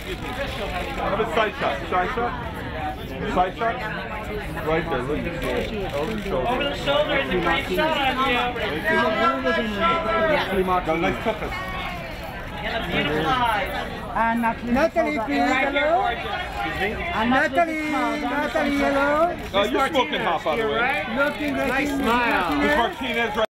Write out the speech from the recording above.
Have a side shot. Side shot? Side shot? Right there. Look at the over the shoulder. Over the shoulder is a great shot on you. Got a nice toughness. And a beautiful eyes. Natalie, please, hello. Natalie, hello. You're smoking half out of the way. Looking like Martinez. Martinez.